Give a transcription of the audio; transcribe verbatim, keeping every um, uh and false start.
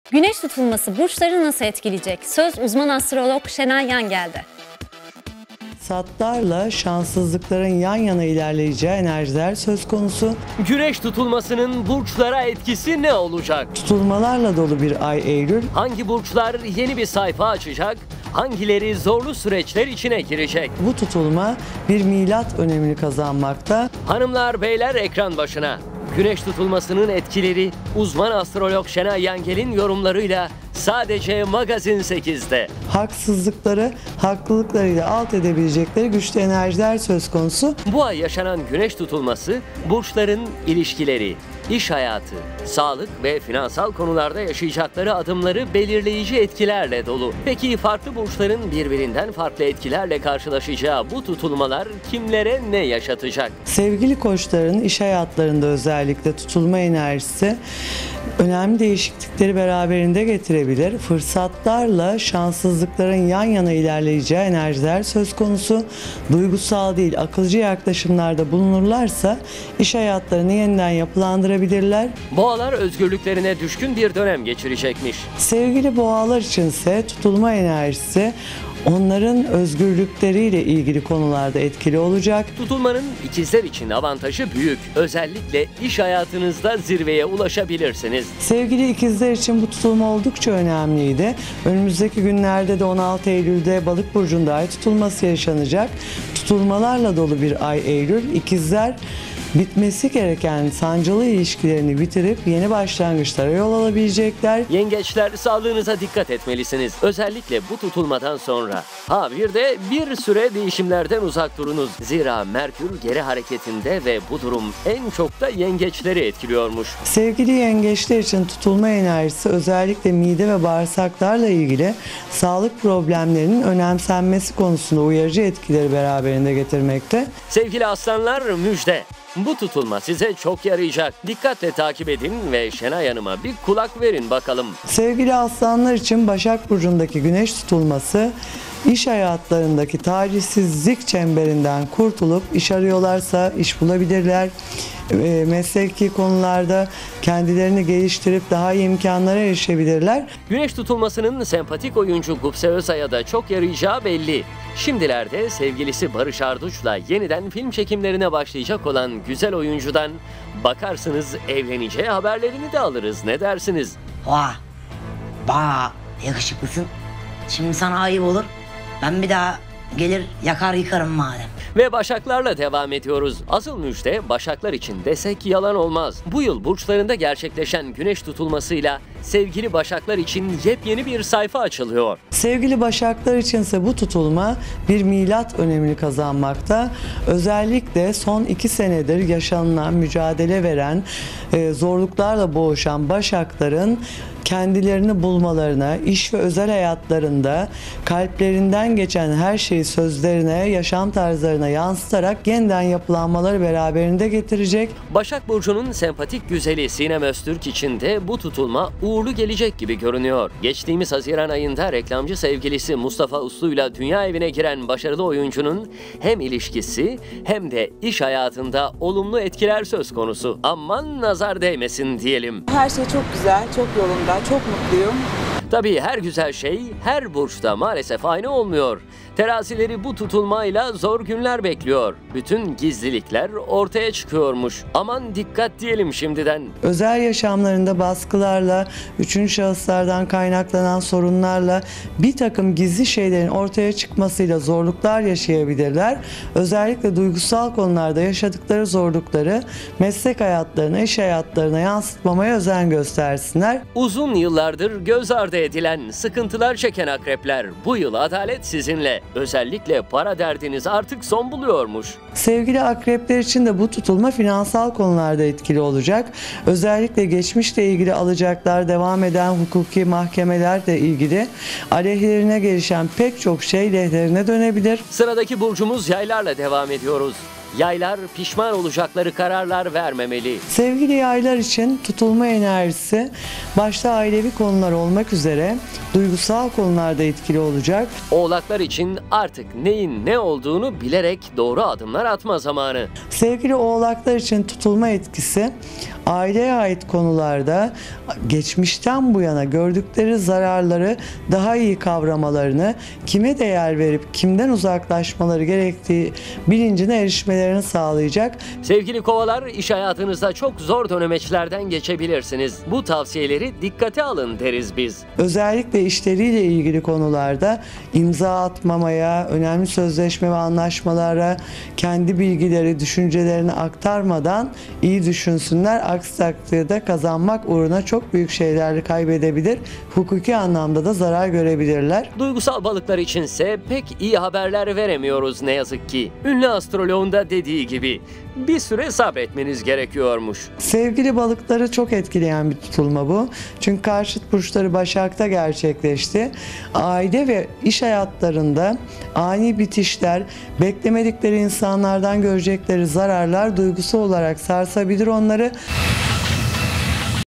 Güneş tutulması burçları nasıl etkileyecek? Söz uzman astrolog Şenay Yangel'de. Satlarla şanssızlıkların yan yana ilerleyeceği enerjiler söz konusu. Güneş tutulmasının burçlara etkisi ne olacak? Tutulmalarla dolu bir ay Eylül. Hangi burçlar yeni bir sayfa açacak? Hangileri zorlu süreçler içine girecek? Bu tutulma bir milat önemini kazanmakta. Hanımlar, beyler ekran başına. Güneş tutulmasının etkileri uzman astrolog Şenay Yangel'in yorumlarıyla sadece Magazin sekizde. Haksızlıkları haklılıklarıyla alt edebilecekleri güçlü enerjiler söz konusu. Bu ay yaşanan güneş tutulması burçların ilişkileri, iş hayatı, sağlık ve finansal konularda yaşayacakları adımları belirleyici etkilerle dolu. Peki farklı burçların birbirinden farklı etkilerle karşılaşacağı bu tutulmalar kimlere ne yaşatacak? Sevgili koçların iş hayatlarında özellikle tutulma enerjisi önemli değişiklikleri beraberinde getirebilir. Fırsatlarla şanssızlıkların yan yana ilerleyeceği enerjiler söz konusu. Duygusal değil, akılcı yaklaşımlarda bulunurlarsa iş hayatlarını yeniden yapılandırabilirler. Boğalar özgürlüklerine düşkün bir dönem geçirecekmiş. Sevgili boğalar içinse tutulma enerjisi onların özgürlükleriyle ilgili konularda etkili olacak. Tutulmanın ikizler için avantajı büyük. Özellikle iş hayatınızda zirveye ulaşabilirsiniz. Sevgili ikizler için bu tutulma oldukça önemliydi. Önümüzdeki günlerde de on altı Eylül'de Balık burcunda ay tutulması yaşanacak. Tutulmalarla dolu bir ay Eylül. İkizler bitmesi gereken sancılı ilişkilerini bitirip yeni başlangıçlara yol alabilecekler. Yengeçler, sağlığınıza dikkat etmelisiniz. Özellikle bu tutulmadan sonra. Ha bir de bir süre değişimlerden uzak durunuz. Zira Merkür geri hareketinde ve bu durum en çok da yengeçleri etkiliyormuş. Sevgili yengeçler için tutulma enerjisi özellikle mide ve bağırsaklarla ilgili sağlık problemlerinin önemsenmesi konusunda uyarıcı etkileri beraberinde getirmekte. Sevgili aslanlar, müjde! Bu tutulma size çok yarayacak. Dikkatle takip edin ve Şenay Hanım'a bir kulak verin bakalım. Sevgili aslanlar için Başak Burcu'ndaki güneş tutulması iş hayatlarındaki talihsizlik çemberinden kurtulup iş arıyorlarsa iş bulabilirler. E, mesleki konularda kendilerini geliştirip daha iyi imkanlara erişebilirler. Güneş tutulmasının sempatik oyuncu Gupse Özay'a da çok yarayacağı belli. Şimdilerde sevgilisi Barış Arduç'la yeniden film çekimlerine başlayacak olan güzel oyuncudan bakarsınız evleneceği haberlerini de alırız. Ne dersiniz? Vah! Ba! Yakışıklısın. Şimdi sana ayıp olur. Ben bir daha gelir yakar yıkarım madem. Ve Başaklarla devam ediyoruz. Asıl müjde Başaklar için desek yalan olmaz. Bu yıl burçlarında gerçekleşen güneş tutulmasıyla sevgili Başaklar için yepyeni bir sayfa açılıyor. Sevgili Başaklar içinse bu tutulma bir milat önemini kazanmakta. Özellikle son iki senedir yaşanılan, mücadele veren, e, zorluklarla boğuşan Başakların kendilerini bulmalarına, iş ve özel hayatlarında kalplerinden geçen her şeyi sözlerine, yaşam tarzlarına yansıtarak yeniden yapılanmaları beraberinde getirecek. Başak Burcu'nun sempatik güzeli Sinem Öztürk için de bu tutulma uğurlu gelecek gibi görünüyor. Geçtiğimiz Haziran ayında reklamcı sevgilisi Mustafa Uslu'yla dünya evine giren başarılı oyuncunun hem ilişkisi hem de iş hayatında olumlu etkiler söz konusu. Aman nazar değmesin diyelim. Her şey çok güzel, çok yolunda, çok mutluyum. Tabii her güzel şey her burçta maalesef aynı olmuyor. Terazileri bu tutulmayla zor günler bekliyor. Bütün gizlilikler ortaya çıkıyormuş. Aman dikkat diyelim şimdiden. Özel yaşamlarında baskılarla, üçüncü şahıslardan kaynaklanan sorunlarla bir takım gizli şeylerin ortaya çıkmasıyla zorluklar yaşayabilirler. Özellikle duygusal konularda yaşadıkları zorlukları meslek hayatlarına, iş hayatlarına yansıtmamaya özen göstersinler. Uzun yıllardır göz ardı edilen, sıkıntılar çeken akrepler, bu yıl adalet sizinle. Özellikle para derdiniz artık son buluyormuş. Sevgili akrepler için de bu tutulma finansal konularda etkili olacak. Özellikle geçmişle ilgili alacaklar, devam eden hukuki mahkemelerle ilgili aleyhlerine gelişen pek çok şey lehlerine dönebilir. Sıradaki burcumuz Yaylarla devam ediyoruz. Yaylar pişman olacakları kararlar vermemeli. Sevgili yaylar için tutulma enerjisi başta ailevi konular olmak üzere duygusal konularda etkili olacak. Oğlaklar için artık neyin ne olduğunu bilerek doğru adımlar atma zamanı. Sevgili oğlaklar için tutulma etkisi aileye ait konularda geçmişten bu yana gördükleri zararları daha iyi kavramalarını, kime değer verip kimden uzaklaşmaları gerektiği bilincine erişmelerini sağlayacak. Sevgili kovalar, iş hayatınızda çok zor dönemeçlerden geçebilirsiniz. Bu tavsiyeleri dikkate alın deriz biz. Özellikle işleriyle ilgili konularda imza atmamaya, önemli sözleşme ve anlaşmalara kendi bilgileri, düşüncelerini aktarmadan iyi düşünsünler. Aksi takdirde kazanmak uğruna çok büyük şeyler kaybedebilir. Hukuki anlamda da zarar görebilirler. Duygusal balıklar içinse pek iyi haberler veremiyoruz ne yazık ki. Ünlü astroloğun da dediği gibi bir süre sabretmeniz gerekiyormuş. Sevgili balıkları çok etkileyen bir tutulma bu. Çünkü karşıt burçları Başak'ta gerçekleşti. Aile ve iş hayatlarında ani bitişler, beklemedikleri insanlardan görecekleri zararlar duygusal olarak sarsabilir onları.